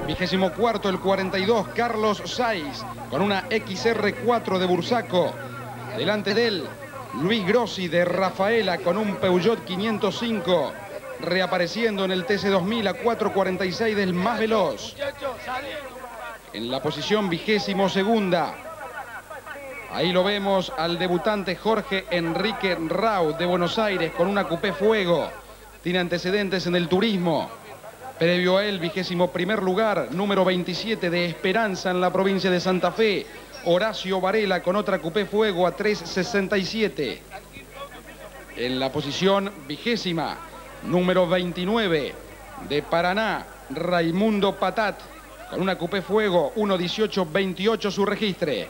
24º, el 42, Carlos Saiz, con una XR4 de Bursaco. Delante de él, Luis Grossi de Rafaela, con un Peugeot 505, reapareciendo en el TC2000 a 4.46 del más veloz. En la posición 22ª, ahí lo vemos al debutante Jorge Enrique Rau de Buenos Aires, con una Coupé Fuego. Tiene antecedentes en el turismo. Previo a él, 21º lugar, número 27 de Esperanza en la provincia de Santa Fe, Horacio Varela, con otra Coupé Fuego a 3.67. En la posición 20ª, número 29 de Paraná, Raimundo Patat, con una Coupé Fuego 1.18.28 su registre.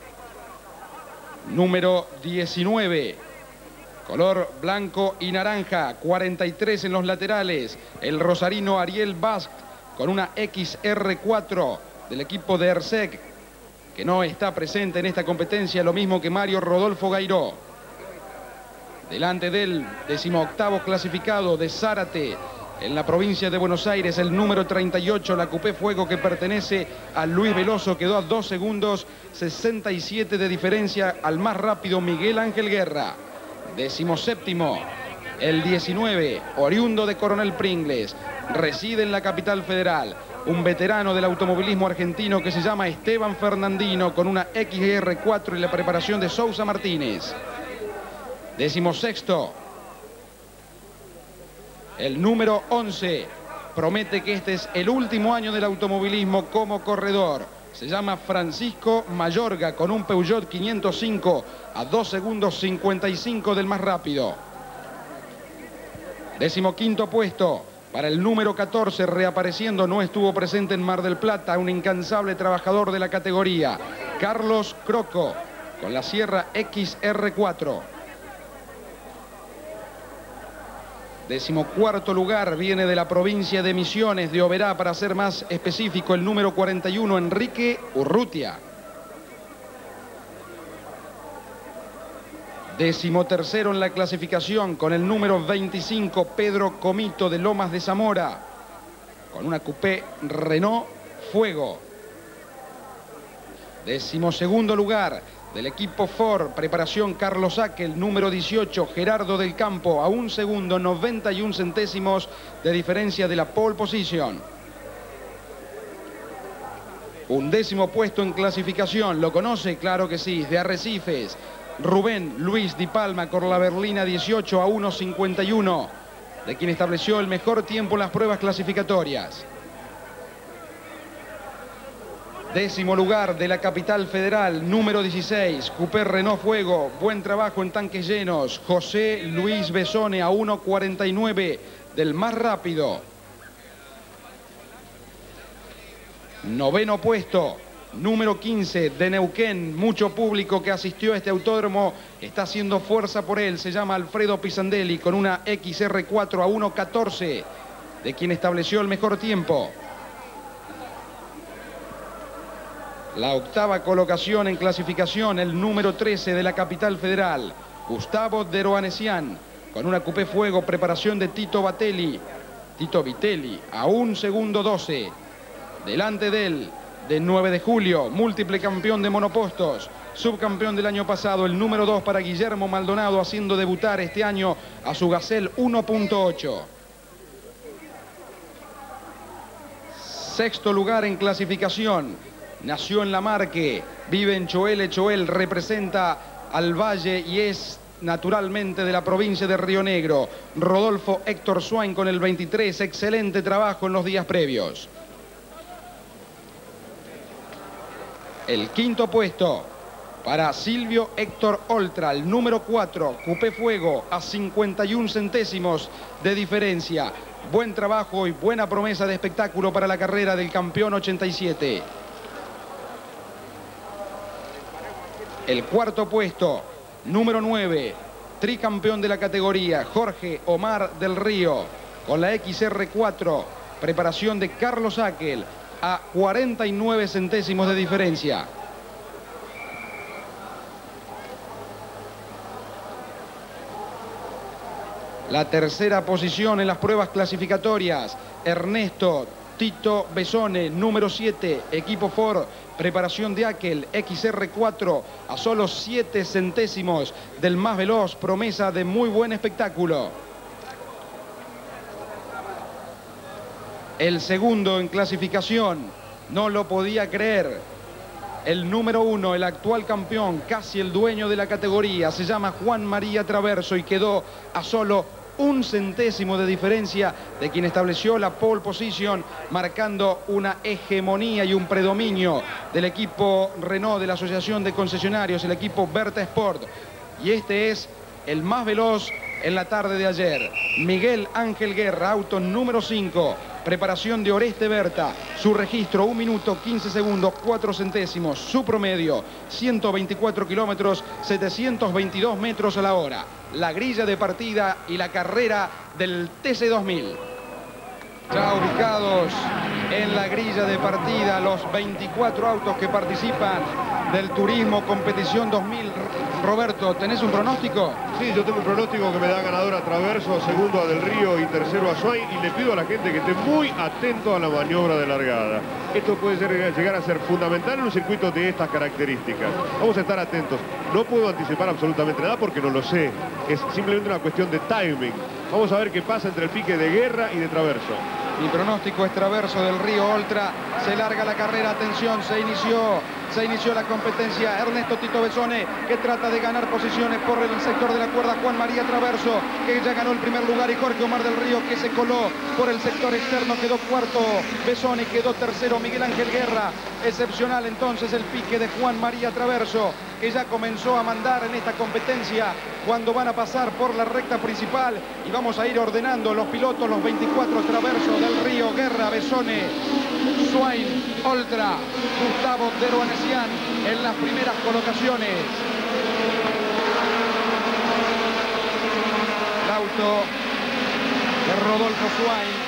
Número 19, color blanco y naranja, 43 en los laterales, el rosarino Ariel Basque, con una XR4 del equipo de Ersec, que no está presente en esta competencia, lo mismo que Mario Rodolfo Gairó. Delante del 18º clasificado de Zárate, en la provincia de Buenos Aires, el número 38, la Coupé Fuego que pertenece a Luis Veloso, quedó a 2 segundos 67 de diferencia al más rápido Miguel Ángel Guerra. 17º, el 19, oriundo de Coronel Pringles, reside en la capital federal, un veterano del automovilismo argentino que se llama Esteban Fernandino, con una XR4 y la preparación de Sousa Martínez. 16º, el número 11, promete que este es el último año del automovilismo como corredor. Se llama Francisco Mayorga, con un Peugeot 505 a 2 segundos 55 del más rápido. 15º puesto para el número 14, reapareciendo, no estuvo presente en Mar del Plata, un incansable trabajador de la categoría, Carlos Croco, con la Sierra XR4. 14º lugar viene de la provincia de Misiones, de Oberá, para ser más específico, el número 41, Enrique Urrutia. 13º en la clasificación, con el número 25, Pedro Comito de Lomas de Zamora, con una Coupé Renault Fuego. 12º lugar del equipo Ford, preparación Carlos Akel, número 18, Gerardo del Campo, a 1 segundo 91 centésimos de diferencia de la pole position. 11º puesto en clasificación, ¿lo conoce? Claro que sí, de Arrecifes, Rubén Luis Di Palma, con la berlina 18 a 1.51, de quien estableció el mejor tiempo en las pruebas clasificatorias. 10º lugar de la capital federal, número 16, Coupé Renault Fuego, buen trabajo en tanques llenos, José Luis Besone, a 1.49 del más rápido. 9º puesto, número 15 de Neuquén, mucho público que asistió a este autódromo está haciendo fuerza por él, se llama Alfredo Pisandelli, con una XR4 a 1.14, de quien estableció el mejor tiempo. La 8ª colocación en clasificación, el número 13 de la capital federal, Gustavo Deroanesian, con una Coupé Fuego, preparación de Tito Vitelli, a 1 segundo 12. Delante de él, de 9 de julio, múltiple campeón de monopostos, subcampeón del año pasado, el número 2 para Guillermo Maldonado, haciendo debutar este año a su Gazelle 1.8. 6º lugar en clasificación. Nació en La Marque, vive en Choel, representa al Valle y es naturalmente de la provincia de Río Negro. Rodolfo Héctor Swain con el 23, excelente trabajo en los días previos. El 5º puesto para Silvio Héctor Oltra, el número 4, Coupé Fuego, a 51 centésimos de diferencia. Buen trabajo y buena promesa de espectáculo para la carrera del campeón 87. El 4º puesto, número 9, tricampeón de la categoría, Jorge Omar del Río, con la XR4, preparación de Carlos Akel, a 49 centésimos de diferencia. La tercera posición en las pruebas clasificatorias, Ernesto Tito Besone, número 7, equipo Ford, preparación de Aquel, XR4, a solo 7 centésimos del más veloz, promesa de muy buen espectáculo. El segundo en clasificación, no lo podía creer. El número 1, el actual campeón, casi el dueño de la categoría, se llama Juan María Traverso y quedó a solo 1 centésimo de diferencia de quien estableció la pole position, marcando una hegemonía y un predominio del equipo Renault de la Asociación de Concesionarios, el equipo Berta Sport. Y este es el más veloz en la tarde de ayer. Miguel Ángel Guerra, auto número 5. Preparación de Oreste Berta, su registro 1 minuto 15 segundos 4 centésimos, su promedio 124 kilómetros 722 metros a la hora. La grilla de partida y la carrera del TC2000. Ya ubicados en la grilla de partida los 24 autos que participan del Turismo Competición 2000. Roberto, ¿tenés un pronóstico? Sí, yo tengo un pronóstico que me da ganador a Traverso, segundo a Del Río y tercero a Swain, y le pido a la gente que esté muy atento a la maniobra de largada. Esto puede llegar a ser fundamental en un circuito de estas características. Vamos a estar atentos. No puedo anticipar absolutamente nada porque no lo sé. Es simplemente una cuestión de timing. Vamos a ver qué pasa entre el pique de Guerra y de Traverso. Mi pronóstico es Traverso, Del Río, Oltra. Se larga la carrera, atención, se inició la competencia. Ernesto Tito Besone, que trata de ganar posiciones por el sector de la cuerda. Juan María Traverso, que ya ganó el primer lugar, y Jorge Omar del Río, que se coló por el sector externo, quedó cuarto. Besone quedó tercero. Miguel Ángel Guerra. Excepcional entonces el pique de Juan María Traverso, que ya comenzó a mandar en esta competencia cuando van a pasar por la recta principal, y vamos a ir ordenando los pilotos, los 24, Traverso, Del Río, Guerra, Besone, Swain, Oltra, Gustavo Deroanesian en las primeras colocaciones. El auto de Rodolfo Swain,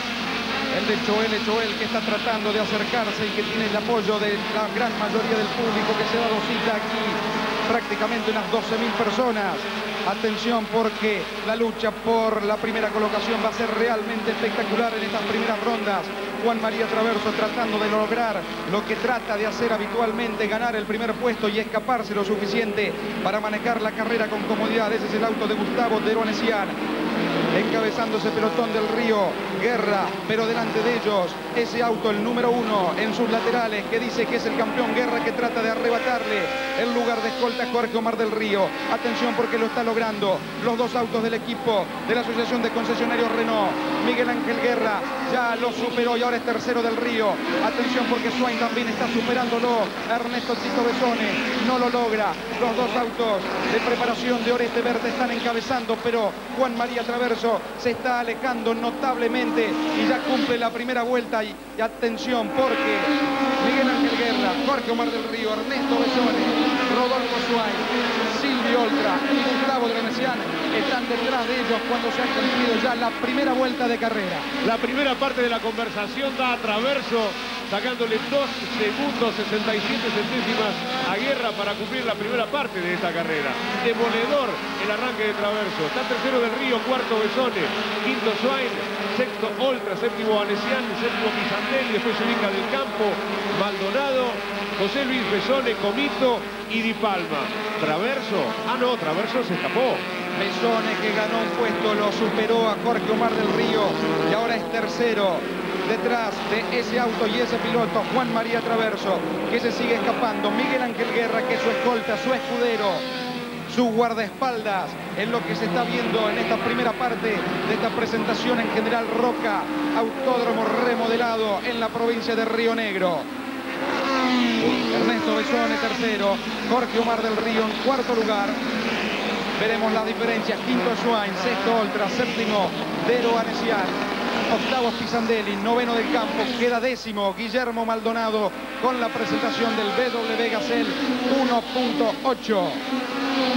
el de Choel, que está tratando de acercarse y que tiene el apoyo de la gran mayoría del público que se ha dado cita aquí, prácticamente unas 12.000 personas. Atención, porque la lucha por la primera colocación va a ser realmente espectacular en estas primeras rondas. Juan María Traverso tratando de lograr lo que trata de hacer habitualmente, ganar el primer puesto y escaparse lo suficiente para manejar la carrera con comodidad. Ese es el auto de Gustavo Deroanesian. Encabezando ese pelotón Del Río, Guerra, pero delante de ellos ese auto, el número 1 en sus laterales, que dice que es el campeón. Guerra, que trata de arrebatarle el lugar de escolta a Jorge Omar del Río. Atención, porque lo está logrando. Los dos autos del equipo de la Asociación de Concesionarios Renault. Miguel Ángel Guerra ya lo superó y ahora es tercero Del Río. Atención, porque Swain también está superándolo. Ernesto Tito Besone no lo logra. Los dos autos de preparación de Oreste Berta están encabezando, pero Juan María Traverso se está alejando notablemente y ya cumple la primera vuelta. Y atención, porque Miguel Ángel Guerra, Jorge Omar del Río, Ernesto Besone, Rodolfo Swain, Silvio Oltra y Gustavo Deroanesian están detrás de ellos cuando se ha cumplido ya la primera vuelta de carrera. La primera parte de la conversación da a Traverso, sacándole 2 segundos 67 centésimas a Guerra para cumplir la primera parte de esta carrera. Demoledor el arranque de Traverso. Está tercero Del Río, cuarto Besone, quinto Swain, sexto Oltra, séptimo Anesian, séptimo Pisandelli, después se ubica Del Campo, Maldonado, José Luis Besone, Comito y Di Palma. Traverso, Traverso se escapó. Besone, que ganó un puesto, lo superó a Jorge Omar del Río y ahora es tercero. Detrás de ese auto y ese piloto, Juan María Traverso, que se sigue escapando. Miguel Ángel Guerra, que es su escolta, su escudero, su guardaespaldas, es lo que se está viendo en esta primera parte de esta presentación en General Roca, autódromo remodelado en la provincia de Río Negro. Ernesto Besone tercero, Jorge Omar del Río en cuarto lugar. Veremos las diferencias: quinto Swain, sexto Oltra, séptimo Deroanesian, octavo Pisandelli, noveno Del Campo, queda décimo Guillermo Maldonado con la presentación del BMW Gazelle 1.8.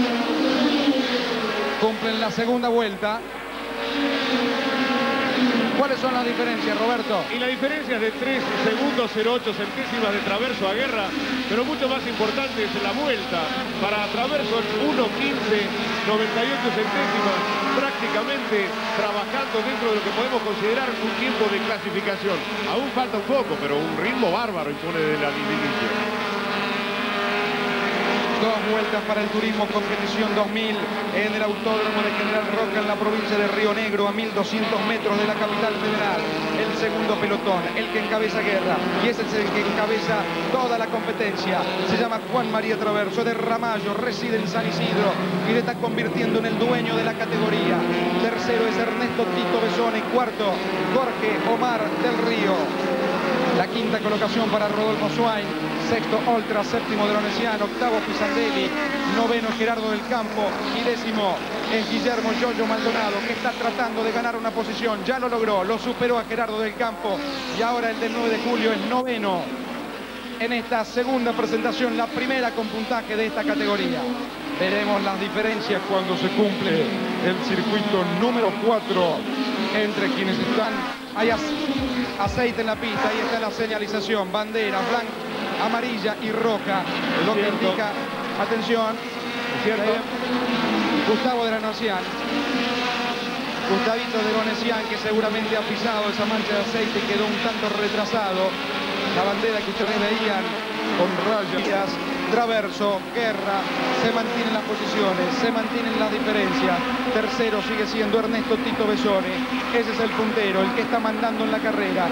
Cumplen la segunda vuelta. ¿Cuáles son las diferencias, Roberto? Y la diferencia es de 3 segundos 08 centésimas de Traverso a Guerra, pero mucho más importante es la vuelta. Para Traverso 1:15, 98 centésimas, prácticamente trabajando dentro de lo que podemos considerar un tiempo de clasificación. Aún falta un poco, pero un ritmo bárbaro impone de la inicio. 2 vueltas para el Turismo Competición 2000 en el Autódromo de General Roca en la provincia de Río Negro, a 1200 metros de la capital federal. El segundo pelotón, el que encabeza Guerra, y ese es el que encabeza toda la competencia. Se llama Juan María Traverso, de Ramallo, reside en San Isidro y le está convirtiendo en el dueño de la categoría. Tercero es Ernesto Tito Besone, cuarto Jorge Omar del Río. La quinta colocación para Rodolfo Swain, sexto Oltra, séptimo Dronesiano, octavo Pisandelli, noveno Gerardo del Campo y décimo es Guillermo Yoyo Maldonado, que está tratando de ganar una posición. Ya lo logró, lo superó a Gerardo del Campo y ahora el del 9 de julio es noveno en esta segunda presentación, la primera con puntaje de esta categoría. Veremos las diferencias cuando se cumple el circuito número 4 entre quienes están. Hay aceite en la pista, ahí está la señalización, bandera blanca, amarilla y roja, lo que indica, atención, Gustavo de Granosian, Gustavito de Granosian, que seguramente ha pisado esa mancha de aceite y quedó un tanto retrasado. La bandera que ustedes veían con rayas, Traverso, Guerra, se mantienen las posiciones, se mantienen las diferencias. Tercero sigue siendo Ernesto Tito Besone, ese es el puntero, el que está mandando en la carrera.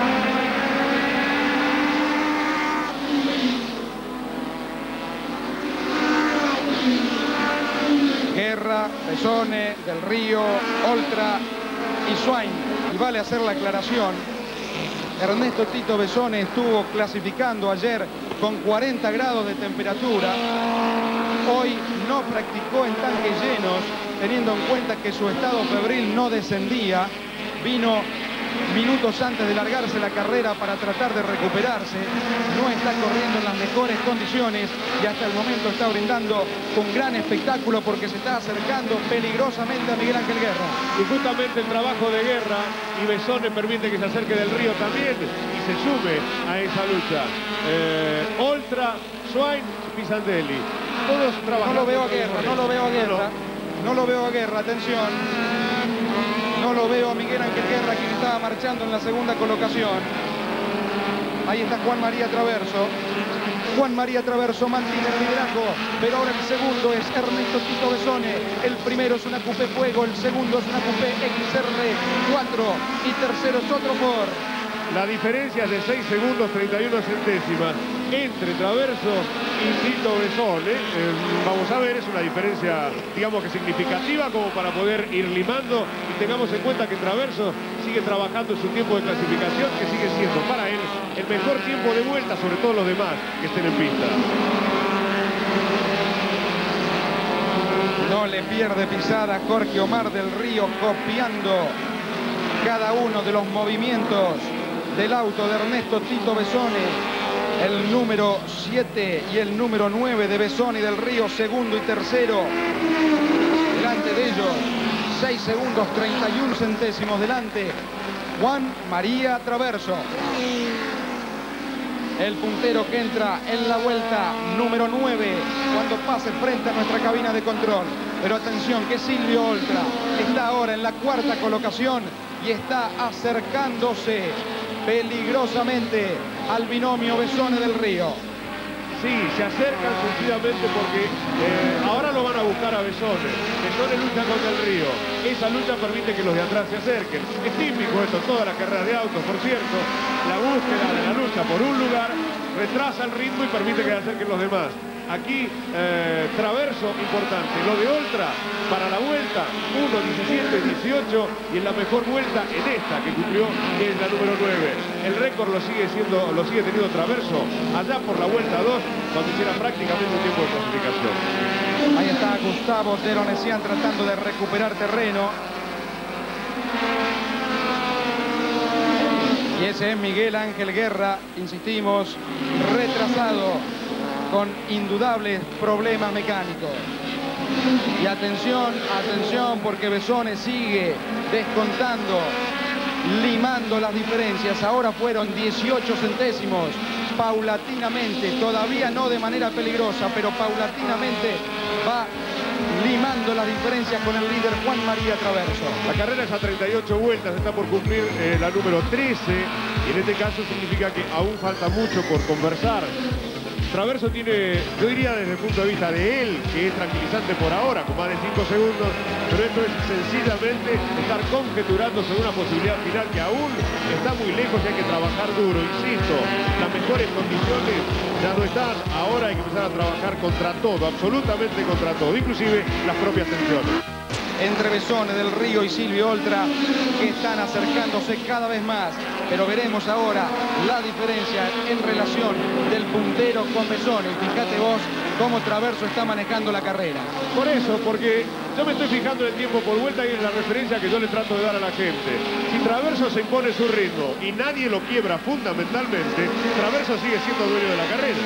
Guerra, Besone, Del Río, Oltra y Swain. Y vale hacer la aclaración, Ernesto Tito Besone estuvo clasificando ayer con 40 grados de temperatura. Hoy no practicó en tanques llenos, teniendo en cuenta que su estado febril no descendía. Vino minutos antes de largarse la carrera para tratar de recuperarse. No está corriendo en las mejores condiciones y hasta el momento está brindando un gran espectáculo porque se está acercando peligrosamente a Miguel Ángel Guerra. Y justamente el trabajo de Guerra y Besone permite que se acerque Del Río también y se sume a esa lucha. Oltra, Swain, Pisandelli, todos trabajando. No lo veo a Guerra, no lo veo a Guerra, no lo veo a Guerra, atención. No lo veo a Miguel Ángel Guerra, quien estaba marchando en la segunda colocación. Ahí está Juan María Traverso. Juan María Traverso mantiene el liderazgo, pero ahora el segundo es Ernesto Tito Besone. El primero es una Coupé Fuego, el segundo es una Coupé XR4 y tercero es otro Ford. La diferencia es de 6 segundos 31 centésimas entre Traverso y Tito Besone. Vamos a ver, es una diferencia, digamos que significativa como para poder ir limando. Y tengamos en cuenta que Traverso sigue trabajando en su tiempo de clasificación, que sigue siendo para él el mejor tiempo de vuelta, sobre todo los demás que estén en pista. No le pierde pisada Jorge Omar del Río, copiando cada uno de los movimientos del auto de Ernesto Tito Besone. El número 7 y el número 9 de Besone y del Río, segundo y tercero. Delante de ellos, 6 segundos 31 centésimos delante, Juan María Traverso. El puntero que entra en la vuelta número 9 cuando pase frente a nuestra cabina de control. Pero atención que Silvio Oltra está ahora en la cuarta colocación y está acercándose peligrosamente al binomio Besone del Río. Sí, se acercan sencillamente porque ahora lo van a buscar a Besone. Besone lucha con Del Río. Esa lucha permite que los de atrás se acerquen. Es típico esto, toda la carrera de autos, por cierto. La búsqueda de la lucha por un lugar retrasa el ritmo y permite que se acerquen los demás. Aquí Traverso, importante. Lo de Oltra para la vuelta 1:17:18 y en la mejor vuelta en esta que cumplió, que es la número 9. El récord lo sigue teniendo Traverso allá por la vuelta 2, cuando hiciera prácticamente un tiempo de clasificación. Ahí está Gustavo de Granosian tratando de recuperar terreno. Y ese es Miguel Ángel Guerra, insistimos, retrasado con indudables problemas mecánicos. Y atención, atención, porque Besone sigue descontando limando las diferencias. Ahora fueron 18 centésimos. Paulatinamente, todavía no de manera peligrosa, pero paulatinamente va limando las diferencias con el líder Juan María Traverso. La carrera es a 38 vueltas, está por cumplir la número 13, y en este caso significa que aún falta mucho por conversar. Traverso tiene, yo diría desde el punto de vista de él, que es tranquilizante por ahora, con más de 5 segundos, pero esto es sencillamente estar conjeturando sobre una posibilidad final que aún está muy lejos y hay que trabajar duro. Insisto, las mejores condiciones ya no están, ahora hay que empezar a trabajar contra todo, absolutamente contra todo, inclusive las propias tensiones. Entre Besone del Río y Silvio Oltra, que están acercándose cada vez más. Pero veremos ahora la diferencia en relación del puntero con Besone. Fíjate vos cómo Traverso está manejando la carrera. Por eso, porque yo me estoy fijando en el tiempo por vuelta y en la referencia que yo le trato de dar a la gente. Si Traverso se impone su ritmo y nadie lo quiebra fundamentalmente, Traverso sigue siendo dueño de la carrera.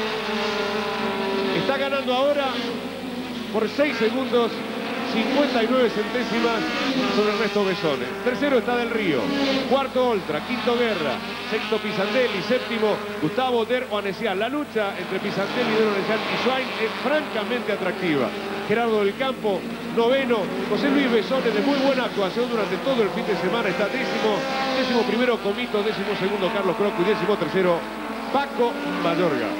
Está ganando ahora por 6 segundos 59 centésimas sobre Ernesto Besone. Tercero está Del Río, cuarto Oltra, quinto Guerra, sexto Pisandelli, séptimo Gustavo Der Oanesian. La lucha entre Pisandelli, Der Oanesian y Schwein es francamente atractiva. Gerardo del Campo, noveno. José Luis Besone, de muy buena actuación durante todo el fin de semana, está décimo primero Comito, décimo segundo Carlos Croco y décimo tercero Paco Mayorga.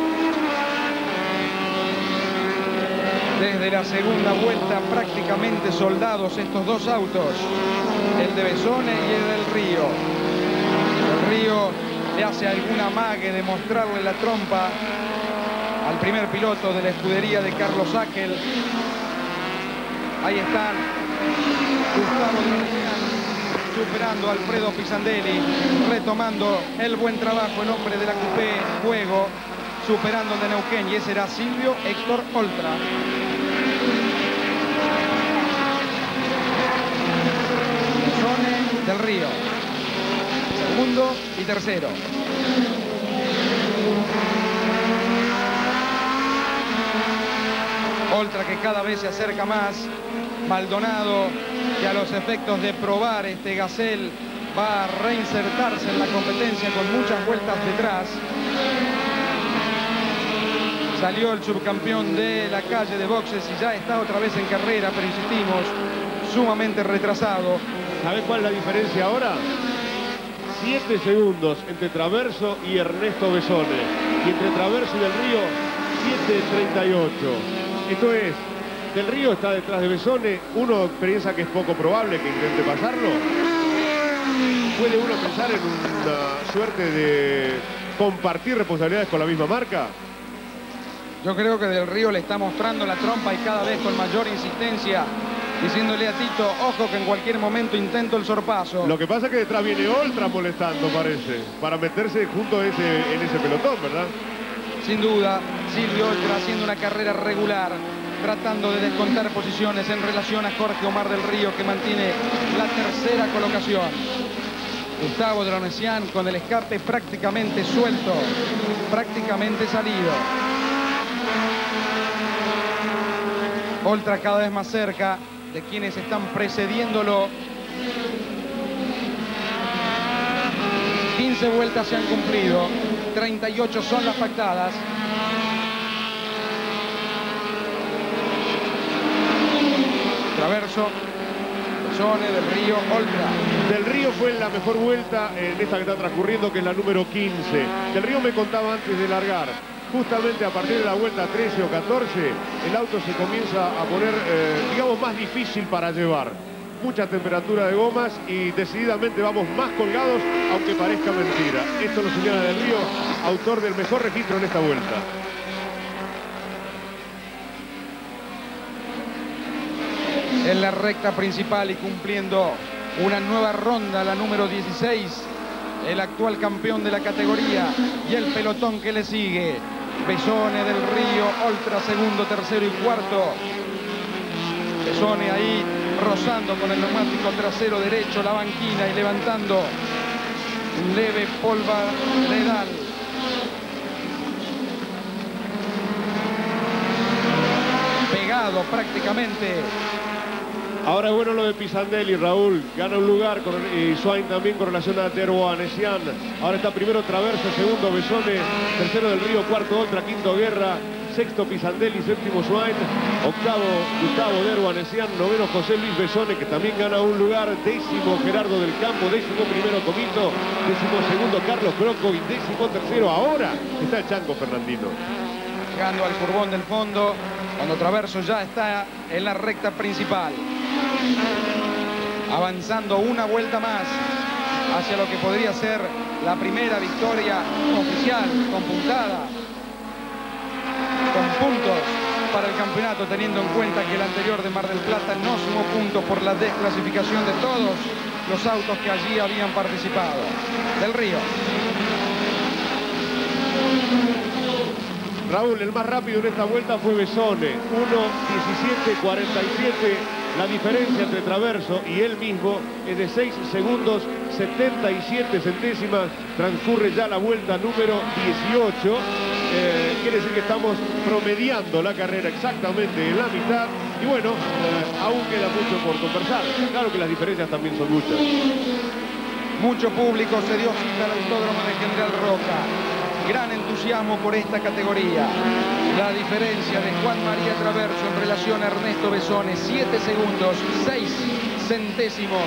Desde la segunda vuelta prácticamente soldados estos dos autos, el de Besone y el del Río. El Río le hace alguna amague de mostrarle la trompa al primer piloto de la escudería de Carlos Hackl. Ahí están Gustavo Del superando a Alfredo Pisandelli, retomando el buen trabajo en nombre de la Coupé Fuego, superando el de Neuquén, y ese era Silvio Héctor Oltra. Besone, Del Río, segundo y tercero. Oltra, que cada vez se acerca más. Maldonado, que a los efectos de probar este Gazelle va a reinsertarse en la competencia con muchas vueltas detrás. Salió el subcampeón de la calle de boxes y ya está otra vez en carrera, pero insistimos, sumamente retrasado. ¿Sabés cuál es la diferencia ahora? 7 segundos entre Traverso y Ernesto Besone. Y entre Traverso y Del Río, 7:38. Esto es, Del Río está detrás de Besone. Uno piensa que es poco probable que intente pasarlo. ¿Puede uno pensar en una suerte de compartir responsabilidades con la misma marca? Yo creo que Del Río le está mostrando la trompa y cada vez con mayor insistencia, diciéndole a Tito, ojo que en cualquier momento intento el sorpaso. Lo que pasa es que detrás viene Oltra molestando, parece, para meterse junto en ese pelotón, ¿verdad? Sin duda, Silvio Oltra haciendo una carrera regular, tratando de descontar posiciones en relación a Jorge Omar Del Río, que mantiene la tercera colocación. Gustavo Der Oanesian con el escape prácticamente suelto, prácticamente salido. Oltra cada vez más cerca de quienes están precediéndolo. 15 vueltas se han cumplido, 38 son las pactadas. Traverso, Besone, Del Río, Oltra. Del Río fue la mejor vuelta en esta que está transcurriendo, que es la número 15. Del Río me contaba antes de largar. Justamente a partir de la vuelta 13 o 14, el auto se comienza a poner, digamos, más difícil para llevar. Mucha temperatura de gomas y decididamente vamos más colgados, aunque parezca mentira. Esto lo señala Del Río, autor del mejor registro en esta vuelta. En la recta principal y cumpliendo una nueva ronda, la número 16, el actual campeón de la categoría y el pelotón que le sigue. Besone, Del Río, Oltra segundo, tercero y cuarto. Besone ahí rozando con el neumático trasero derecho la banquina y levantando un leve polvaredal. Pegado prácticamente Ahora es bueno lo de Pisandelli, Raúl. Gana un lugar y Swain también con relación a Derbo Anesian. Ahora está primero Traverso, segundo Besone, tercero Del Río, cuarto Oltra, quinto Guerra, sexto Pisandelli, séptimo Swain, octavo Gustavo Derbo Anesian, noveno José Luis Besone, que también gana un lugar, décimo Gerardo del Campo, décimo primero Comito, décimo segundo Carlos Croco y décimo tercero ahora está el Chango Fernandino. Llegando al curbón del fondo, cuando Traverso ya está en la recta principal. Avanzando una vuelta más hacia lo que podría ser la primera victoria oficial, computada, con puntos para el campeonato, teniendo en cuenta que el anterior de Mar del Plata no sumó puntos por la desclasificación de todos los autos que allí habían participado. Del Río. Raúl, el más rápido en esta vuelta fue Besone, 1:17:47. La diferencia entre Traverso y él mismo es de 6 segundos 77 centésimas. Transcurre ya la vuelta número 18. Quiere decir que estamos promediando la carrera exactamente en la mitad. Y bueno, aún queda mucho por conversar. Claro que las diferencias también son muchas. Mucho público se dio cita al Autódromo de General Roca. Gran entusiasmo por esta categoría. La diferencia de Juan María Traverso en relación a Ernesto Besone, 7 segundos, 6 centésimos.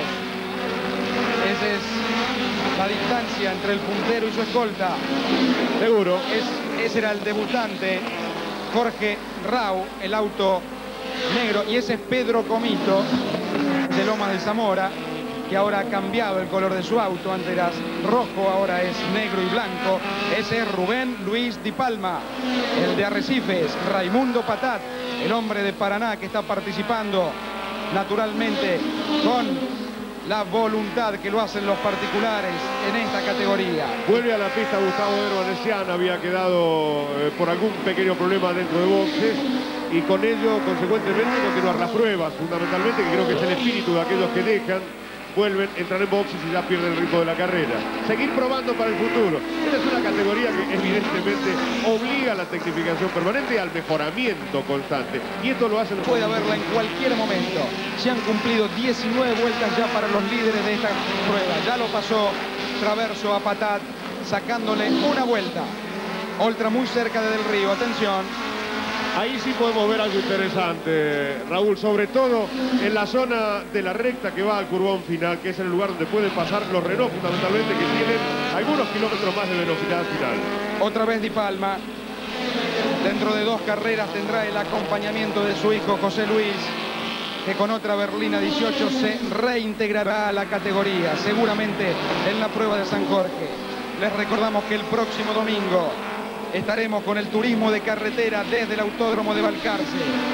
Esa es la distancia entre el puntero y su escolta. Seguro. Ese era el debutante, Jorge Rau, el auto negro. Y ese es Pedro Comito, de Lomas de Zamora, que ahora ha cambiado el color de su auto. Antes era rojo, ahora es negro y blanco. Ese es Rubén Luis Di Palma, el de Arrecifes. Raimundo Patat, el hombre de Paraná, que está participando naturalmente con la voluntad que lo hacen los particulares en esta categoría. Vuelve a la pista Gustavo Derbo Anesian, había quedado por algún pequeño problema dentro de boxes y con ello, consecuentemente, continuar las pruebas, fundamentalmente, que creo que es el espíritu de aquellos que dejan, vuelven, entran en boxes y ya pierden el ritmo de la carrera. Seguir probando para el futuro. Esta es una categoría que evidentemente obliga a la tecnificación permanente y al mejoramiento constante. Y esto lo hacen... Puede haberla en cualquier momento. Se han cumplido 19 vueltas ya para los líderes de esta prueba. Ya lo pasó Traverso a Patat, sacándole una vuelta. Oltra muy cerca de Del Río. Atención. Ahí sí podemos ver algo interesante, Raúl, sobre todo en la zona de la recta que va al curbón final, que es el lugar donde pueden pasar los Renault, fundamentalmente, que tienen algunos kilómetros más de velocidad final. Otra vez Di Palma. Dentro de 2 carreras tendrá el acompañamiento de su hijo José Luis, que con otra berlina 18 se reintegrará a la categoría, seguramente en la prueba de San Jorge. Les recordamos que el próximo domingo estaremos con el turismo de carretera desde el Autódromo de Balcarce.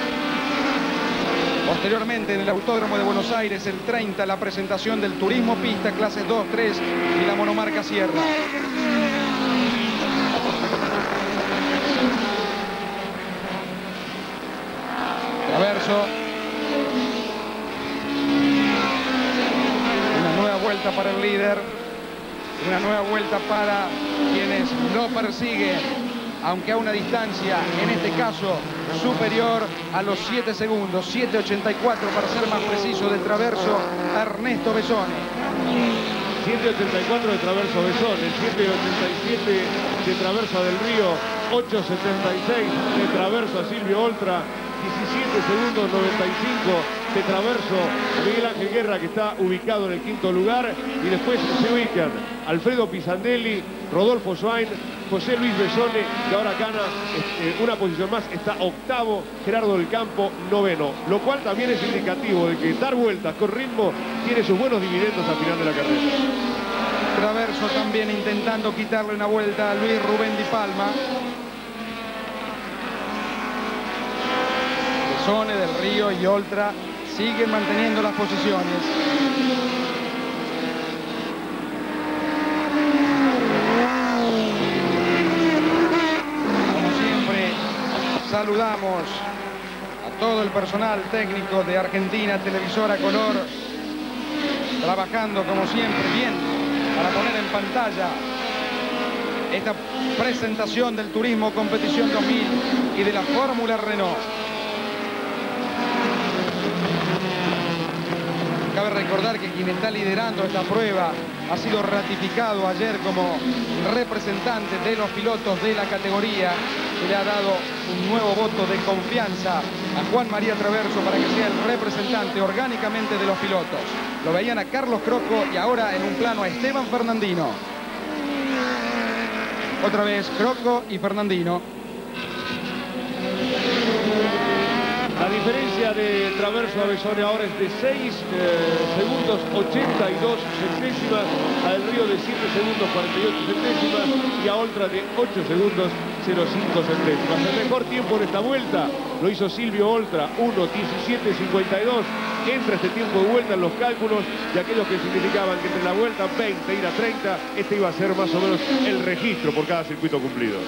Posteriormente, en el Autódromo de Buenos Aires, el 30, la presentación del turismo pista, clases 2, 3 y la monomarca Sierra. Traverso. Una nueva vuelta para el líder. Una nueva vuelta para quienes lo persiguen, aunque a una distancia, en este caso, superior a los 7 segundos, 7:84 para ser más preciso, de Traverso a Ernesto Besone. 7:84 de Traverso Besone, 7:87 de Traverso a Del Río, 8:76 de Traverso a Silvio Oltra, 17 segundos 95 de Traverso a Miguel Ángel Guerra, que está ubicado en el 5º lugar, y después se ubican Alfredo Pisandelli, Rodolfo Swain, José Luis Besone, que ahora gana una posición más, está 8º, Gerardo del Campo 9º, lo cual también es indicativo de que dar vueltas con ritmo tiene sus buenos dividendos al final de la carrera. Traverso también intentando quitarle una vuelta a Luis Rubén Di Palma. Besone, Del Río y Oltra siguen manteniendo las posiciones. Como siempre, saludamos a todo el personal técnico de Argentina Televisora Color, trabajando como siempre bien para poner en pantalla esta presentación del Turismo Competición 2000 y de la Fórmula Renault. Cabe recordar que quien está liderando esta prueba ha sido ratificado ayer como representante de los pilotos de la categoría, que le ha dado un nuevo voto de confianza a Juan María Traverso para que sea el representante orgánicamente de los pilotos. Lo veían a Carlos Crocco y ahora en un plano a Esteban Fernandino. Otra vez Crocco y Fernandino. La diferencia de Traverso a Bessone ahora es de 6 segundos 82 centésimas, a Del Río de 7 segundos 48 centésimas y a Oltra de 8 segundos 05 centésimas. El mejor tiempo en esta vuelta lo hizo Silvio Oltra, 1:17:52. Entra este tiempo de vuelta en los cálculos de aquellos que significaban que entre la vuelta 20 ir a 30, este iba a ser más o menos el registro por cada circuito cumplido.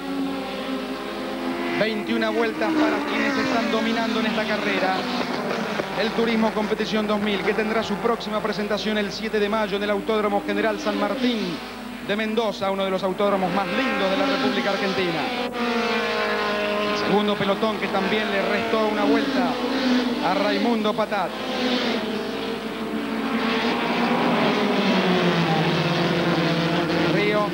21 vueltas para quienes están dominando en esta carrera. El Turismo Competición 2000, que tendrá su próxima presentación el 7 de mayo en el Autódromo General San Martín de Mendoza, uno de los autódromos más lindos de la República Argentina. El segundo pelotón que también le restó una vuelta a Raimundo Patat. Río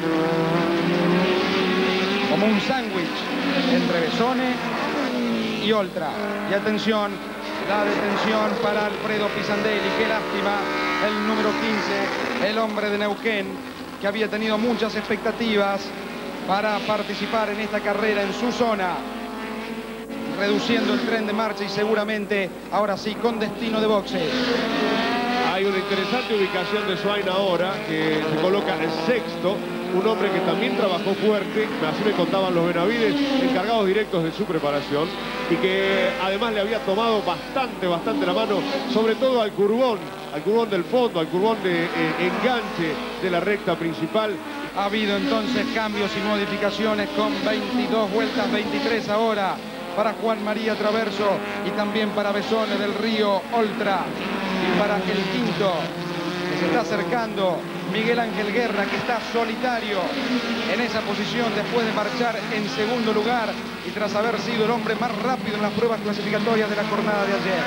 como un sándwich entre Bessone y Oltra. Y atención, la detención para Alfredo Pisandelli. Qué lástima, el número 15, el hombre de Neuquén, que había tenido muchas expectativas para participar en esta carrera en su zona, reduciendo el tren de marcha y seguramente ahora sí con destino de boxes. Hay una interesante ubicación de Swain ahora, que se coloca en sexto. Un hombre que también trabajó fuerte, así me contaban los Benavides, encargados directos de su preparación, y que además le había tomado bastante la mano, sobre todo al curbón del fondo, al curbón de enganche de la recta principal. Ha habido entonces cambios y modificaciones con 22 vueltas, 23 ahora para Juan María Traverso y también para Bessone, Del Río, Oltra, y para el quinto que se está acercando, Miguel Ángel Guerra, que está solitario en esa posición después de marchar en segundo lugar y tras haber sido el hombre más rápido en las pruebas clasificatorias de la jornada de ayer.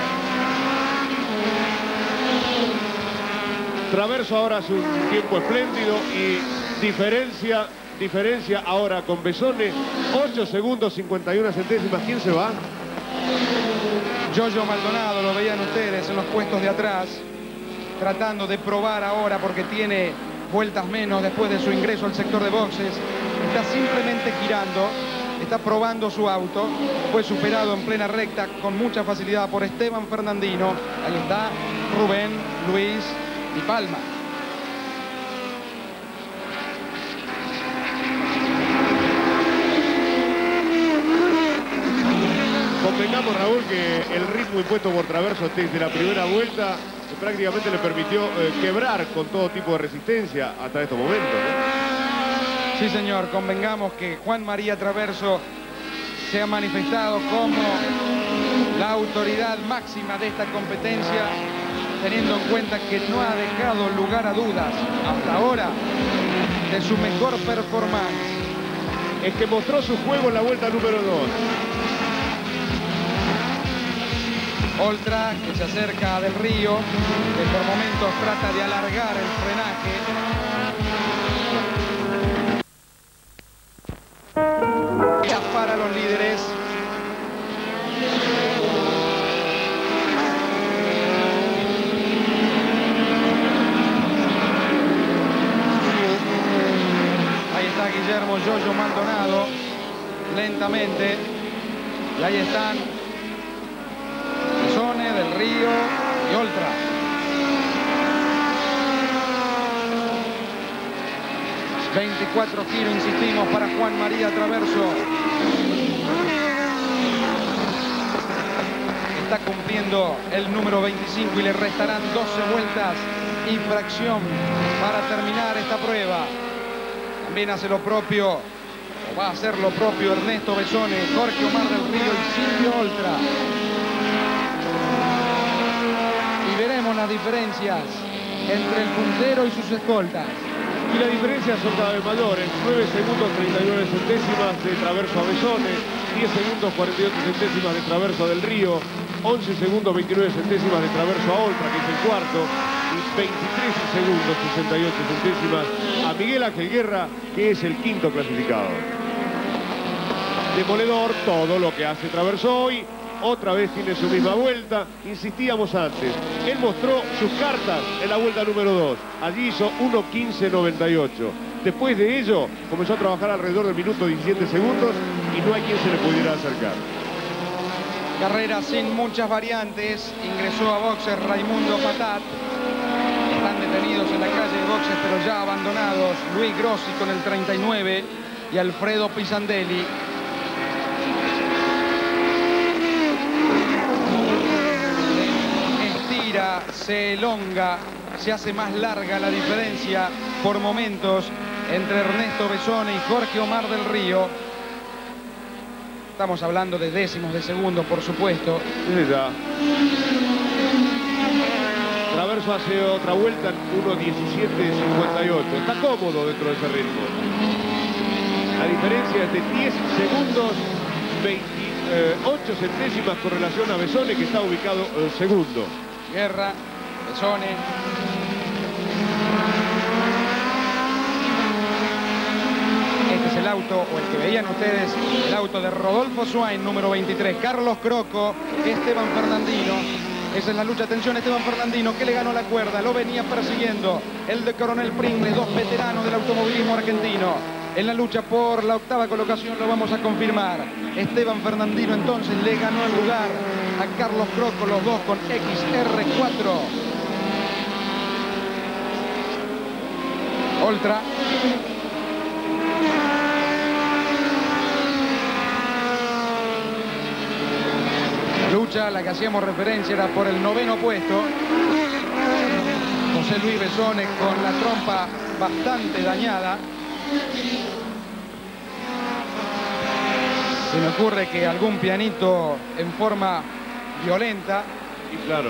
Traverso ahora hace un tiempo espléndido y diferencia ahora con Bessone, 8 segundos 51 centésimas. ¿Quién se va? Yoyo Maldonado, lo veían ustedes en los puestos de atrás, tratando de probar ahora porque tiene vueltas menos después de su ingreso al sector de boxes. Está simplemente girando, está probando su auto. Fue superado en plena recta con mucha facilidad por Esteban Fernandino. Ahí está Rubén, Luis y Palma. Convengamos, Raúl, que el ritmo impuesto por Traverso desde la primera vuelta prácticamente le permitió quebrar con todo tipo de resistencia hasta este momento, ¿no? Sí, señor, convengamos que Juan María Traverso se ha manifestado como la autoridad máxima de esta competencia, teniendo en cuenta que no ha dejado lugar a dudas hasta ahora de su mejor performance. Es que mostró su juego en la vuelta número 2. Oltra, que se acerca a Del Río, que por momentos trata de alargar el frenaje. Ya para los líderes. Ahí está Guillermo Yoyo Maldonado, lentamente. Y ahí están Bessone, Del Río y Oltra. ...24 kilos, insistimos, para Juan María Traverso. Está cumpliendo el número 25 y le restarán 12 vueltas y fracción para terminar esta prueba. También hace lo propio, o va a hacer lo propio, Ernesto Bessone, Jorge Omar Del Río y Silvio Oltra. Y veremos las diferencias entre el puntero y sus escoltas. Y las diferencias son cada vez mayores. 9 segundos 39 centésimas de Traverso a Bessone, 10 segundos 48 centésimas de Traverso a Del Río, 11 segundos 29 centésimas de Traverso a Oltra, que es el cuarto, y 23 segundos 68 centésimas a Miguel Ángel Guerra, que es el quinto clasificado. Demoledor, todo lo que hace Traverso hoy, otra vez tiene su misma vuelta. Insistíamos antes, él mostró sus cartas en la vuelta número 2. Allí hizo 1:15.98. Después de ello, comenzó a trabajar alrededor del minuto 17 segundos y no hay quien se le pudiera acercar. Carrera sin muchas variantes. Ingresó a boxes Raimundo Patat. Están detenidos en la calle de boxes, pero ya abandonados. Luis Grossi con el 39 y Alfredo Pisandelli. Se elonga, se hace más larga la diferencia por momentos entre Ernesto Besone y Jorge Omar del Río. Estamos hablando de décimos de segundo, por supuesto. Sí, ya. Traverso hace otra vuelta en 1:17.58. Está cómodo dentro de ese ritmo. La diferencia es de 10 segundos, 28 centésimas con relación a Besone, que está ubicado segundo. Guerra, Besone. Este es el auto, o el que veían ustedes, el auto de Rodolfo Swain, número 23. Carlos Crocco, Esteban Fernandino. Esa es la lucha. Atención, Esteban Fernandino, que le ganó la cuerda. Lo venía persiguiendo el de Coronel Pringles, dos veteranos del automovilismo argentino. En la lucha por la octava colocación lo vamos a confirmar. Esteban Fernandino entonces le ganó el lugar a Carlos Crocco, los dos con XR4. Oltra. La lucha a la que hacíamos referencia era por el noveno puesto. José Luis Besone con la trompa bastante dañada. Se me ocurre que algún pianito en forma violenta. Y claro.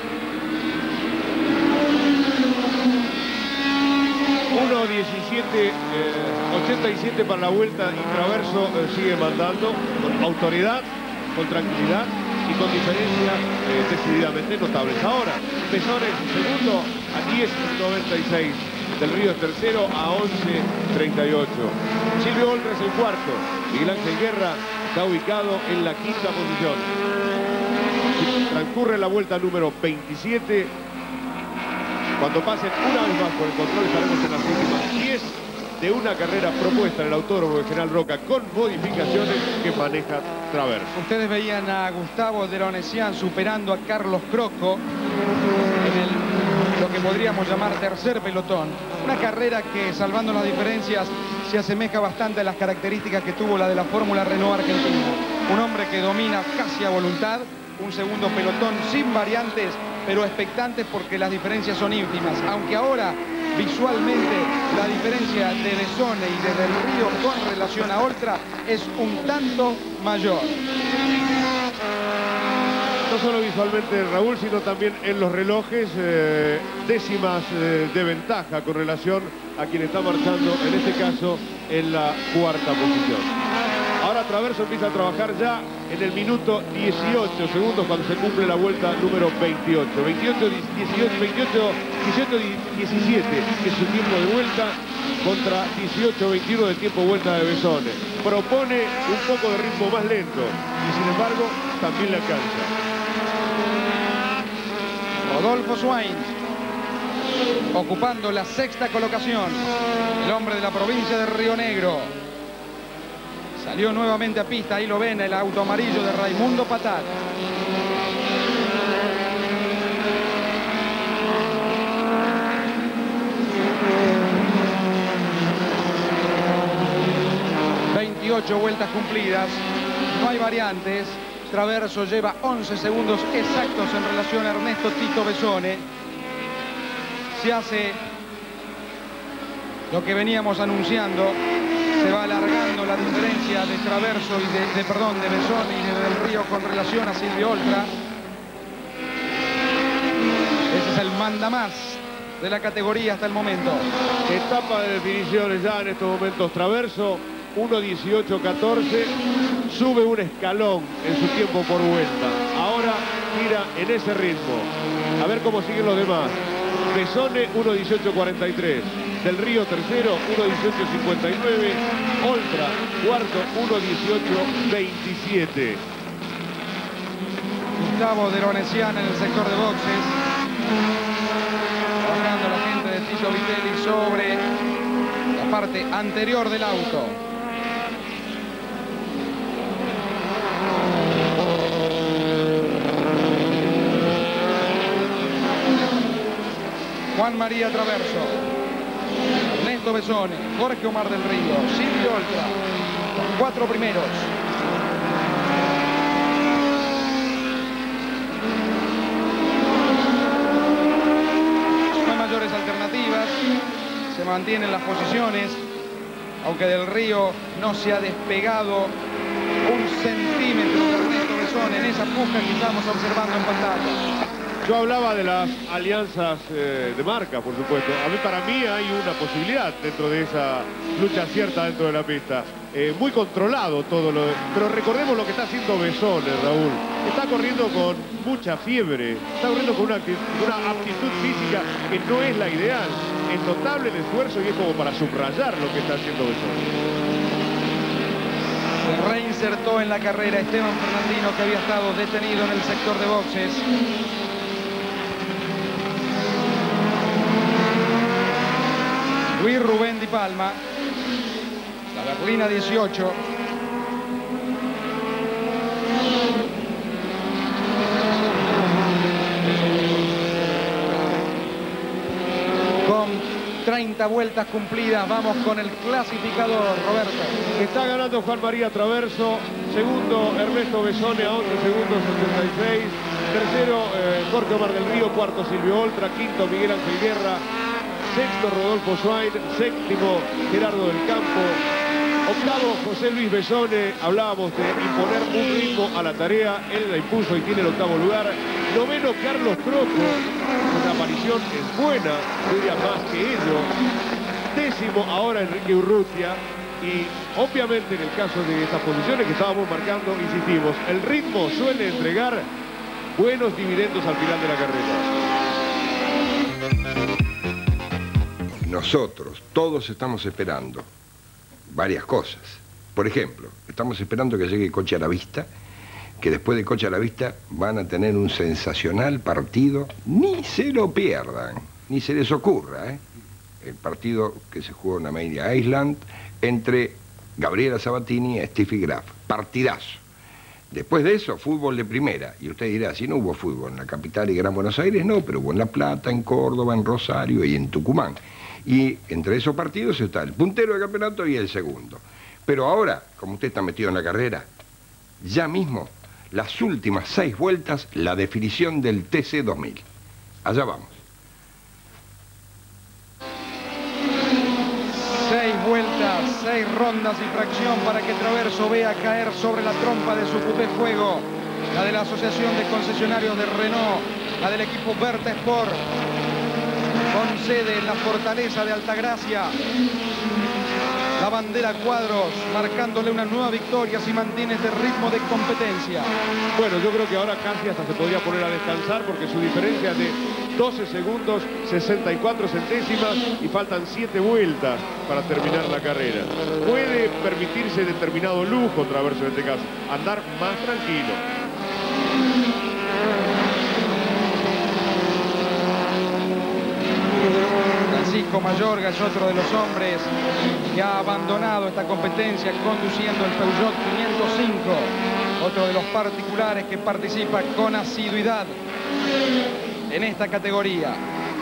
1:17.87 para la vuelta, y Traverso sigue mandando con autoridad, con tranquilidad y con diferencias decididamente notables. Ahora, Besone segundo a 10.96. Del Río es tercero a 11.38. Silvio Oltra es el cuarto. Miguel Ángel Guerra está ubicado en la quinta posición. Transcurre la vuelta número 27. Cuando pasen una vez más por el control estaremos en las últimas 10 de una carrera propuesta en el Autódromo de General Roca con modificaciones que maneja Traverso. Ustedes veían a Gustavo Deronesian superando a Carlos Crocco en lo que podríamos llamar tercer pelotón. Una carrera que, salvando las diferencias, se asemeja bastante a las características que tuvo la de la Fórmula Renault Argentina. Un hombre que domina casi a voluntad, un segundo pelotón sin variantes, pero expectantes porque las diferencias son ínfimas. Aunque ahora, visualmente, la diferencia de Besone y de Del Río con relación a Oltra es un tanto mayor. No solo visualmente, Raúl, sino también en los relojes, décimas de ventaja con relación a quien está marchando, en este caso, en la cuarta posición. Ahora Traverso empieza a trabajar ya en el minuto 18 segundos cuando se cumple la vuelta número 28. 18-17 que es su tiempo de vuelta contra 18-21 del tiempo de vuelta de Besone. Propone un poco de ritmo más lento y sin embargo también le alcanza. Rodolfo Swain ocupando la sexta colocación. El hombre de la provincia de Río Negro. Salió nuevamente a pista, ahí lo ven, el auto amarillo de Raimundo Patat. Vueltas cumplidas, no hay variantes. Traverso lleva 11 segundos exactos en relación a Ernesto Tito Besone. Se hace lo que veníamos anunciando, se va alargando la diferencia de Traverso y de Besone y de Del Río con relación a Silvio Oltra. Ese es el mandamás de la categoría hasta el momento. Etapa de definiciones ya en estos momentos. Traverso 1:18.14, sube un escalón en su tiempo por vuelta. Ahora tira en ese ritmo. A ver cómo siguen los demás. Besone 1.18.43. Del Río tercero 1.18.59. Oltra cuarto 1.18.27. Gustavo de Lonesian en el sector de boxes. Trabajando la gente de Tito Vitelli sobre la parte anterior del auto. Juan María Traverso, Ernesto Besone, Jorge Omar del Río, Silvio Oltra, los 4 primeros. No hay mayores alternativas, se mantienen las posiciones, aunque del Río no se ha despegado un centímetro de Ernesto Besone en esa puja que estamos observando en pantalla. Yo hablaba de las alianzas de marca, por supuesto. Para mí hay una posibilidad dentro de esa lucha cierta dentro de la pista. Muy controlado todo pero recordemos lo que está haciendo Besone, Raúl. Está corriendo con mucha fiebre, está corriendo con una aptitud física que no es la ideal. Es notable el esfuerzo y es como para subrayar lo que está haciendo Besone. Se reinsertó en la carrera Esteban Fernandino, que había estado detenido en el sector de boxes. Luis Rubén Di Palma, la berlina 18. Con 30 vueltas cumplidas, vamos con el clasificador, Roberto. Está ganando Juan María Traverso, segundo Ernesto Besone a 11 segundos 76, tercero Jorge Omar del Río, cuarto Silvio Oltra, quinto Miguel Ángel Guerra, sexto Rodolfo Schwein, séptimo Gerardo del Campo, octavo José Luis Besone. Hablábamos de imponer un ritmo a la tarea, él la impuso y tiene el octavo lugar. Noveno Carlos Croco, una aparición es buena, diría más que ello. Décimo ahora Enrique Urrutia. Y obviamente en el caso de estas posiciones que estábamos marcando, insistimos, el ritmo suele entregar buenos dividendos al final de la carrera. Nosotros, todos estamos esperando varias cosas. Por ejemplo, estamos esperando que llegue Coche a la Vista, que después de Coche a la Vista van a tener un sensacional partido. Ni se lo pierdan, ni se les ocurra, el partido que se jugó en Amelia Island entre Gabriela Sabatini y Steffi Graf. Partidazo. Después de eso, fútbol de primera. Y usted dirá, si no hubo fútbol en la capital y Gran Buenos Aires, no, pero hubo en La Plata, en Córdoba, en Rosario y en Tucumán. Y entre esos partidos está el puntero del campeonato y el segundo. Pero ahora, como usted está metido en la carrera, ya mismo, las últimas 6 vueltas, la definición del TC 2000. Allá vamos. 6 vueltas, 6 rondas y fracción para que Traverso vea caer sobre la trompa de su coupé fuego, la de la Asociación de Concesionarios de Renault, la del equipo Berta Sport, con sede en la Fortaleza de Altagracia. La bandera cuadros, marcándole una nueva victoria si mantiene este ritmo de competencia. Bueno, yo creo que ahora casi hasta se podría poner a descansar porque su diferencia de 12 segundos, 64 centésimas y faltan 7 vueltas para terminar la carrera. Puede permitirse determinado lujo Traverso en este caso, andar más tranquilo. Francisco Mayorga es otro de los hombres que ha abandonado esta competencia conduciendo el Peugeot 505, otro de los particulares que participa con asiduidad en esta categoría.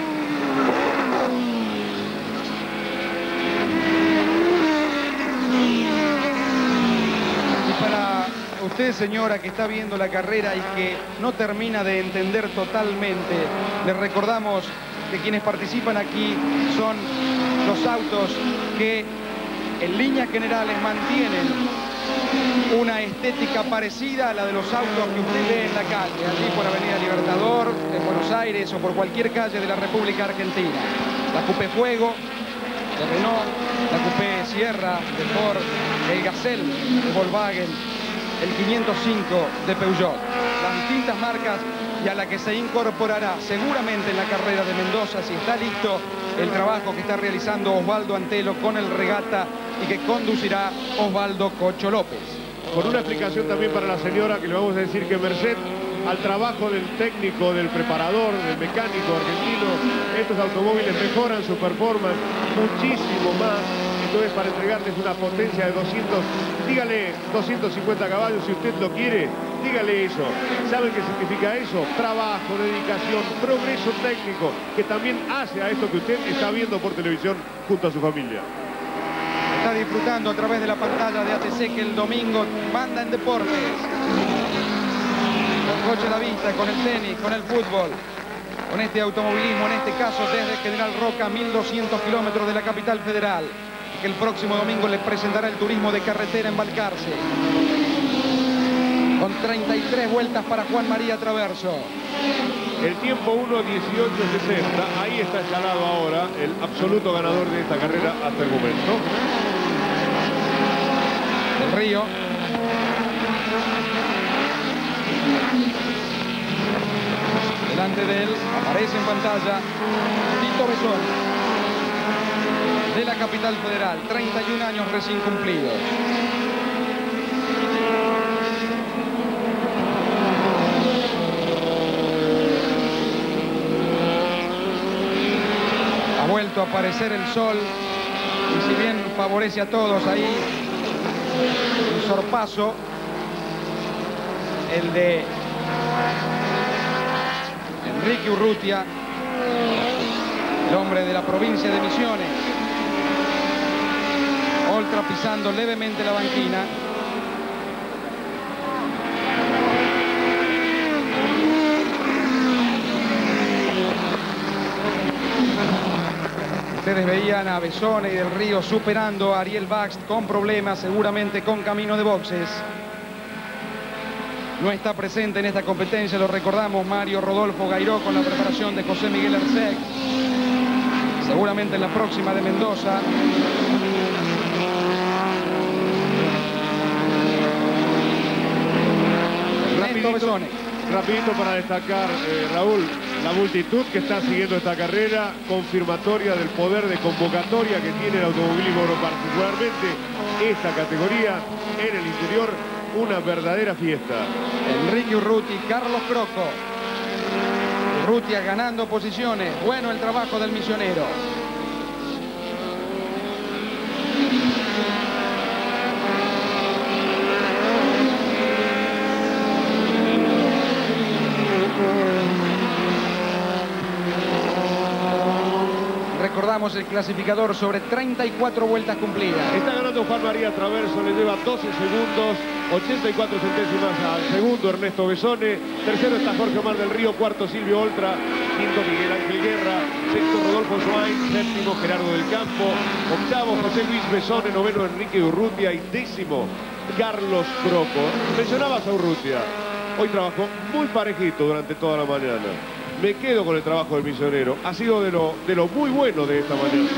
Y para usted, señora, que está viendo la carrera y que no termina de entender totalmente, le recordamos que quienes participan aquí son los autos que en líneas generales mantienen una estética parecida a la de los autos que usted ve en la calle, allí por Avenida Libertador, en Buenos Aires o por cualquier calle de la República Argentina. La Coupé Fuego de Renault, la Coupé Sierra de Ford, el Gazelle de Volkswagen, el 505 de Peugeot. distintas marcas y a la que se incorporará seguramente en la carrera de Mendoza, si está listo, el trabajo que está realizando Osvaldo Antelo con el regata y que conducirá Osvaldo Cocho López. Con una explicación también para la señora, que le vamos a decir que merced al trabajo del técnico, del preparador, del mecánico argentino, estos automóviles mejoran su performance muchísimo más. Esto es para entregarles una potencia de 250 caballos si usted lo quiere, dígale eso. ¿Saben qué significa eso? Trabajo, dedicación, progreso técnico, que también hace a esto que usted está viendo por televisión junto a su familia. Está disfrutando a través de la pantalla de ATC que el domingo manda en deportes. Con Coche a la vista, con el tenis, con el fútbol, con este automovilismo, en este caso desde General Roca, 1200 kilómetros de la capital federal, que el próximo domingo le presentará el turismo de carretera en Balcarce. Con 33 vueltas para Juan María Traverso. El tiempo 1:18:60, ahí está instalado ahora el absoluto ganador de esta carrera hasta el momento. Del Río. Delante de él aparece en pantalla Tito Besón, de la capital federal, 31 años recién cumplidos. Ha vuelto a aparecer el sol y si bien favorece a todos ahí un sorpaso, el de Enrique Urrutia, el hombre de la provincia de Misiones. Oltra pisando levemente la banquina. Ustedes veían a Besone y Del Río superando a Ariel Baxt con problemas, seguramente con camino de boxes. No está presente en esta competencia, lo recordamos, Mario Rodolfo Gairó con la preparación de José Miguel Erceg. Seguramente en la próxima de Mendoza. Rapidito para destacar, Raúl, la multitud que está siguiendo esta carrera, confirmatoria del poder de convocatoria que tiene el automovilismo, particularmente esta categoría en el interior, una verdadera fiesta. Enrique Urruti, Carlos Croco. Urrutia ganando posiciones, bueno el trabajo del misionero. Recordamos el clasificador sobre 34 vueltas cumplidas. Está ganando Juan María Traverso, le lleva 12 segundos, 84 centésimas al segundo Ernesto Besone. Tercero está Jorge Omar del Río, cuarto Silvio Oltra, quinto Miguel Ángel Guerra, sexto Rodolfo Schwein, séptimo Gerardo del Campo, octavo José Luis Besone, noveno Enrique Urrutia y décimo Carlos Croco. Mencionabas a Urrutia, hoy trabajó muy parejito durante toda la mañana. Me quedo con el trabajo del misionero. Ha sido de lo muy bueno de esta mañana.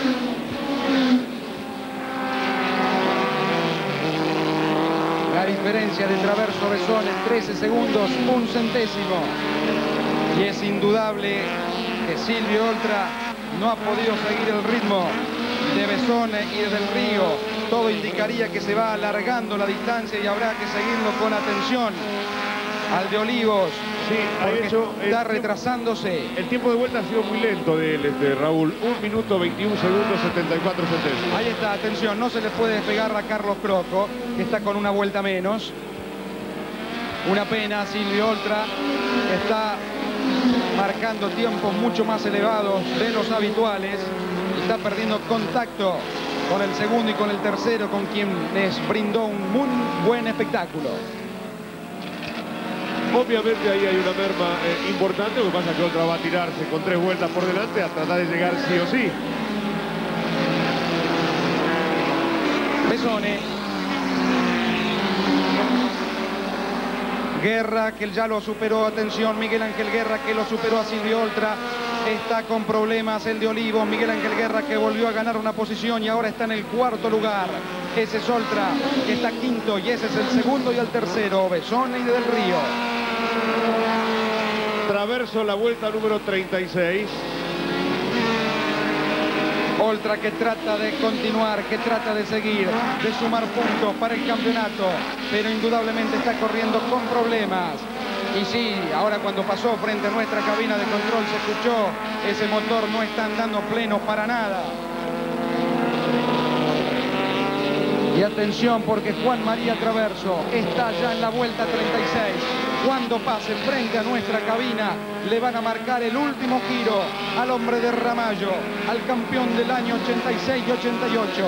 La diferencia de Traverso Besone, 13 segundos, un centésimo. Y es indudable que Silvio Oltra no ha podido seguir el ritmo de Besone y de Del Río. Todo indicaría que se va alargando la distancia y habrá que seguirlo con atención. Al de Olivos, sí, está retrasándose. El tiempo de vuelta ha sido muy lento de él, Raúl. 1 minuto 21 segundos 74 centésimos. Ahí está, atención, no se le puede despegar a Carlos Croco, que está con una vuelta menos. Una pena, Silvio Oltra está marcando tiempos mucho más elevados de los habituales. Está perdiendo contacto con el segundo y con el tercero, con quien les brindó un muy buen espectáculo. Obviamente ahí hay una merma importante, lo que pasa es que Oltra va a tirarse con 3 vueltas por delante a tratar de llegar sí o sí. Besone. Guerra, que ya lo superó, atención, Miguel Ángel Guerra, que lo superó a Silvio Oltra. Está con problemas el de Olivos, Miguel Ángel Guerra, que volvió a ganar una posición y ahora está en el cuarto lugar. Ese es Oltra, que está quinto, y ese es el segundo y el tercero, Besone y Del Río. Traverso, la vuelta número 36. Oltra que trata de continuar, que trata de seguir, de sumar puntos para el campeonato, pero indudablemente está corriendo con problemas. Y sí, ahora cuando pasó frente a nuestra cabina de control se escuchó, ese motor no está andando pleno para nada. Y atención porque Juan María Traverso está ya en la vuelta 36. Cuando pase frente a nuestra cabina, le van a marcar el último giro al hombre de Ramallo, al campeón del año 86 y 88.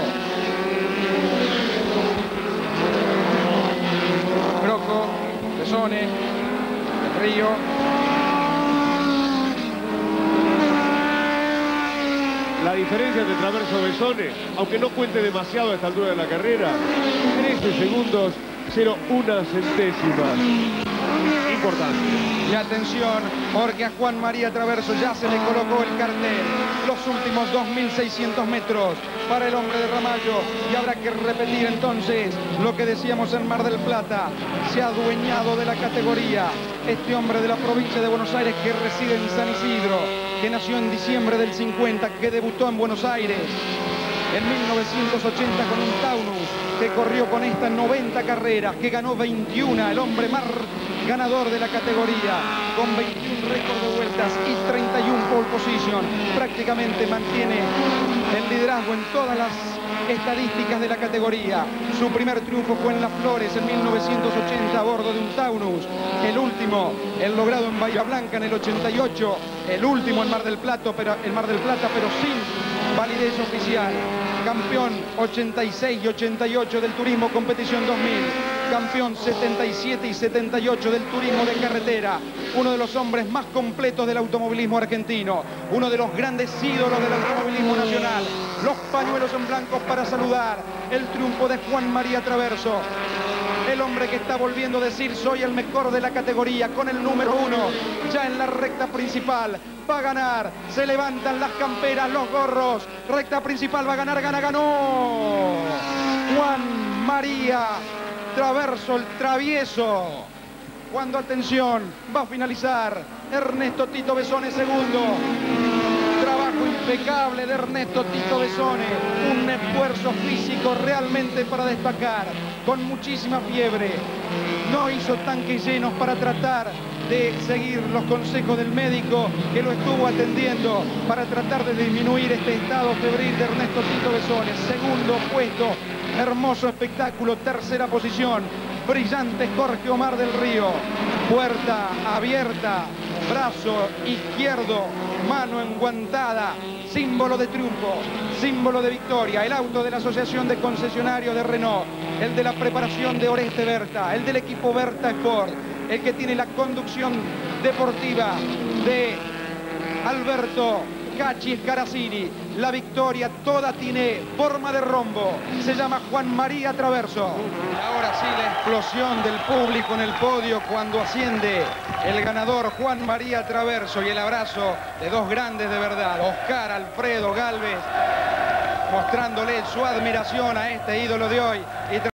Croco, Besone, Del Río. La diferencia entre Traverso y Besone, aunque no cuente demasiado a esta altura de la carrera, 13 segundos, 0,1 centésimas. Importante. Y atención, porque a Juan María Traverso ya se le colocó el cartel. Los últimos 2.600 metros para el hombre de Ramallo. Y habrá que repetir entonces lo que decíamos en Mar del Plata. Se ha adueñado de la categoría este hombre de la provincia de Buenos Aires que reside en San Isidro, que nació en diciembre del 50, que debutó en Buenos Aires en 1980 con un Taunus, que corrió con esta 90 carreras, que ganó 21, el hombre más ganador de la categoría, con 21 récords de vueltas y 31 pole position. Prácticamente mantiene el liderazgo en todas las estadísticas de la categoría. Su primer triunfo fue en Las Flores en 1980 a bordo de un Taunus. El último, el logrado en Bahía Blanca en el 88. El último en Mar del Plata, pero sin validez oficial. Campeón 86 y 88 del Turismo Competición 2000. Campeón 77 y 78 del turismo de carretera. Uno de los hombres más completos del automovilismo argentino. Uno de los grandes ídolos del automovilismo nacional. Los pañuelos en blanco para saludar el triunfo de Juan María Traverso. El hombre que está volviendo a decir soy el mejor de la categoría con el número 1. Ya en la recta principal va a ganar. Se levantan las camperas, los gorros. Recta principal va a ganar, ganó. Juan María Traverso, el travieso. Cuando, atención, va a finalizar Ernesto Tito Besone segundo. Trabajo impecable de Ernesto Tito Besone. Un esfuerzo físico realmente para destacar. Con muchísima fiebre. No hizo tanques llenos para tratar de seguir los consejos del médico que lo estuvo atendiendo para tratar de disminuir este estado febril de Ernesto Tito Besone. Segundo puesto, hermoso espectáculo, tercera posición, brillante Jorge Omar del Río. Puerta abierta, brazo izquierdo, mano enguantada, símbolo de triunfo, símbolo de victoria. El auto de la Asociación de Concesionarios de Renault, el de la preparación de Oreste Berta, el del equipo Berta Sport, el que tiene la conducción deportiva de Alberto Cachi Scaracini. La victoria toda tiene forma de rombo. Se llama Juan María Traverso. Ahora sí la explosión del público en el podio cuando asciende el ganador Juan María Traverso y el abrazo de dos grandes de verdad. Oscar Alfredo Gálvez mostrándole su admiración a este ídolo de hoy.